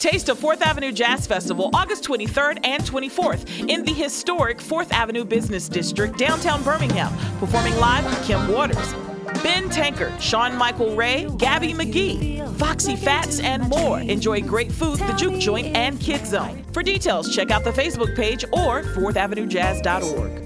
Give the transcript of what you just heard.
Taste of 4th Avenue Jazz Festival, August 23rd and 24th in the historic 4th Avenue Business District, downtown Birmingham. Performing live, Kim Waters, Ben Tankard, Sean Michael Ray, Gabby McGee, Foxy Fats, and more. Enjoy great food, the Juke Joint, and Kid Zone. For details, check out the Facebook page or 4thavenuejazz.org.